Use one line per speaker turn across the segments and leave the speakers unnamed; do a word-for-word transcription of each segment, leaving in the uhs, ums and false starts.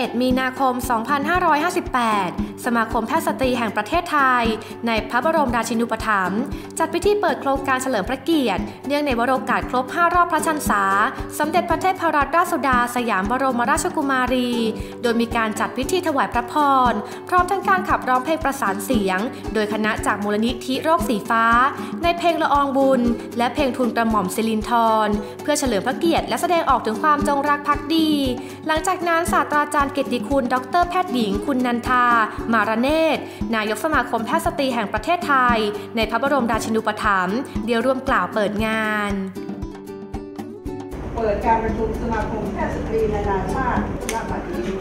อ็ด มีนาคม สองพันห้าร้อยห้าสิบแปด สมาคมแพทยสตรีแห่งประเทศไทยในพระบรมราชินูปถัมภ์จัดพิธีเปิดโครงการเฉลิมพระเกียรติเนื่องในวโรกาสครบห้ารอบพระชนษาสมเด็จพระเทพรัตนราชสุดาสยามบรมราชกุมารีโดยมีการจัดพิธีถวายพระพรพร้อมทั้งการขับร้องเพลงประสานเสียงโดยคณะจากมูลนิธิโรคสีฟ้าในเพลงละอองบุญและเพลงทูลกระหม่อมสิรินธรเพื่อเฉลิมพระเกียรติและแสดงออกถึงความจงรักภักดีหลังจากนั้นศาสตราจารย์เกียรติคุณดรแพทย์หญิงคุณนันทามารเนตรนายกสมาคมแพทยสตรีแห่งประเทศไทยในพระบรมราชินูปถัมภ์เดี๋ยวร่วมกล่าวเปิดงาน
เปิดการประชุมสมาคมแพทยสตรีนานาชาติณบัดนี้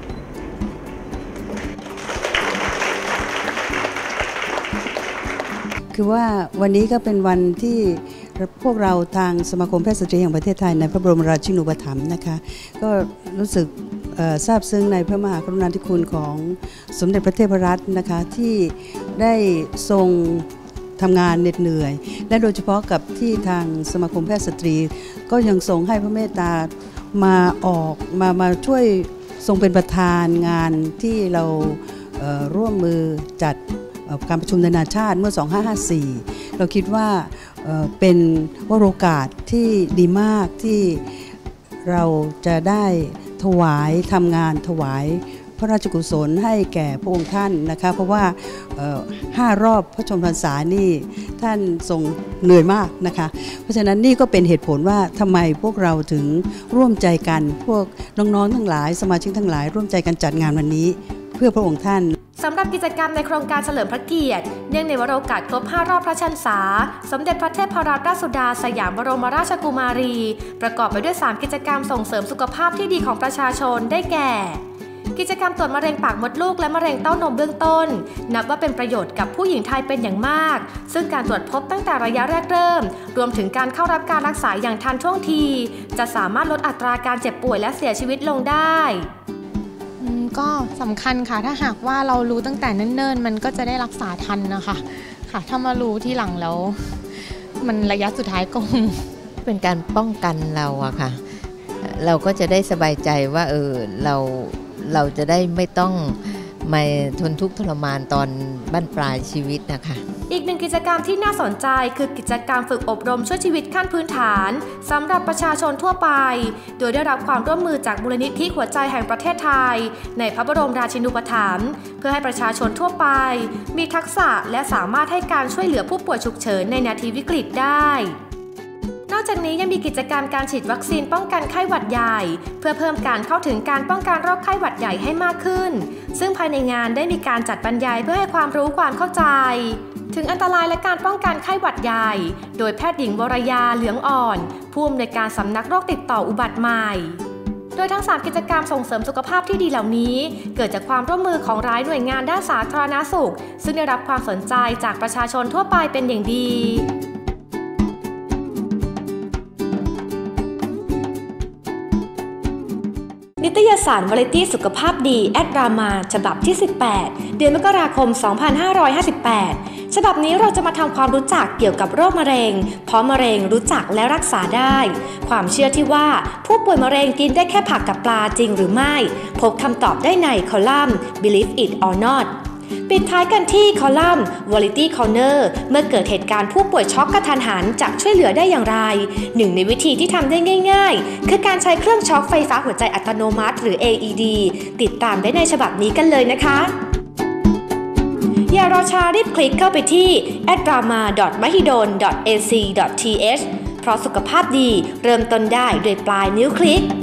คือว่าวันนี้ก็เป็นวันที่พวกเราทางสมาคมแพทยสตรีแห่งประเทศไทยในพระบรมราชินูปถัมภ์นะคะก็รู้สึกซาบซึ้งในพระมหากรุณาธิคุณของสมเด็จพระเทพรัตน์นะคะที่ได้ทรงทำงานเหน็ดเหนื่อยและโดยเฉพาะกับที่ทางสมาคมแพทยสตรีก็ยังทรงให้พระเมตตามาออกมามาช่วยทรงเป็นประธานงานที่เราเอ่อร่วมมือจัดการประชุมนานาชาติเมื่อสองพันห้าร้อยห้าสิบสี่เราคิดว่าเอ่อเป็นวโรกาสที่ดีมากที่เราจะได้ถวายทำงานถวายพระราชกุศลให้แก่พระองค์ท่านนะคะเพราะว่าห้ารอบพระชนมพรรษานี่ท่านทรงเหนื่อยมากนะคะเพราะฉะนั้นนี่ก็เป็นเหตุผลว่าทำไมพวกเราถึงร่วมใจกันพวกน้องๆทั้งหลายสมาชิกทั้งหลายร่วมใจกันจัดงานวันนี้เพื่อพระองค์ท่าน
สำหรับกิจกรรมในโครงการเฉลิมพระเกียรติเนื่องในวโรกาสครบห้ารอบพระชนษาสมเด็จพระเทพรัตนราชสุดาสยามบรมราชกุมารีประกอบไปด้วยสามกิจกรรมส่งเสริมสุขภาพที่ดีของประชาชนได้แก่กิจกรรมตรวจมะเร็งปากมดลูกและมะเร็งเต้านมเบื้องต้นนับว่าเป็นประโยชน์กับผู้หญิงไทยเป็นอย่างมากซึ่งการตรวจพบตั้งแต่ระยะแรกเริ่มรวมถึงการเข้ารับการรักษาอย่างทันท่วงทีจะสามารถลดอัตราการเจ็บป่วยและเสียชีวิตลงได้
ก็สำคัญค่ะถ้าหากว่าเรารู้ตั้งแต่เนิ่นๆมันก็จะได้รักษาทันนะคะค่ะถ้ามารู้ที่หลังแล้วมันระยะสุดท้ายก็
เป็นการป้องกันเราอะค่ะเราก็จะได้สบายใจว่าเออเราเราจะได้ไม่ต้องมาทนทุกข์ทรมานตอนบั้นปลายชีวิตนะคะ
อีกหนึ่งกิจกรรมที่น่าสนใจคือกิจกรรมฝึกอบรมช่วยชีวิตขั้นพื้นฐานสำหรับประชาชนทั่วไปโดยได้รับความร่วมมือจากมูลนิธิหัวใจแห่งประเทศไทยในพระบรมราชินูปถัมภ์เพื่อให้ประชาชนทั่วไปมีทักษะและสามารถให้การช่วยเหลือผู้ป่วยฉุกเฉินในนาทีวิกฤตได้นอกจากนี้ยังมีกิจกรรมการฉีดวัคซีนป้องกันไข้หวัดใหญ่เพื่อเพิ่มการเข้าถึงการป้องกันโรคไข้หวัดใหญ่ให้มากขึ้นซึ่งภายในงานได้มีการจัดบรรยายเพื่อให้ความรู้ความเข้าใจถึงอันตรายและการป้องกันไข้หวัดใหญ่โดยแพทย์หญิงวรยาเหลืองอ่อนผู้อำนวยการสำนักโรคติดต่ออุบัติใหม่โดยทั้งสามกิจกรรมส่งเสริมสุขภาพที่ดีเหล่านี้เกิดจากความร่วมมือของหลายหน่วยงานด้านสาธารณสุขซึ่งได้รับความสนใจจากประชาชนทั่วไปเป็นอย่างดีนิตยสารวาไรตี้สุขภาพดีแอดรามาฉบับที่สิบแปดเดือนมกราคมสองพันห้าร้อยห้าสิบแปดฉบับนี้เราจะมาทำความรู้จักเกี่ยวกับโรคมะเร็งเพราะมะเร็งรู้จักและรักษาได้ความเชื่อที่ว่าผู้ป่วยมะเร็งกินได้แค่ผักกับปลาจริงหรือไม่พบคำตอบได้ในคอลัมน์ Believe It or Notปิดท้ายกันที่คอลัมน์ Variety Corner เมื่อเกิดเหตุการณ์ผู้ป่วยช็อกกระทันหันจะช่วยเหลือได้อย่างไรหนึ่งในวิธีที่ทำได้ง่ายๆคือการใช้เครื่องช็อคไฟฟ้าหัวใจอัตโนมัติหรือ เอ อี ดี ติดตามได้ในฉบับนี้กันเลยนะคะอย่ารอช้ารีบคลิกเข้าไปที่ แอท รามา ดอท มหิดล ดอท เอ ซี ดอท ที เอช เพราะสุขภาพดีเริ่มต้นได้ด้วยปลายนิ้วคลิก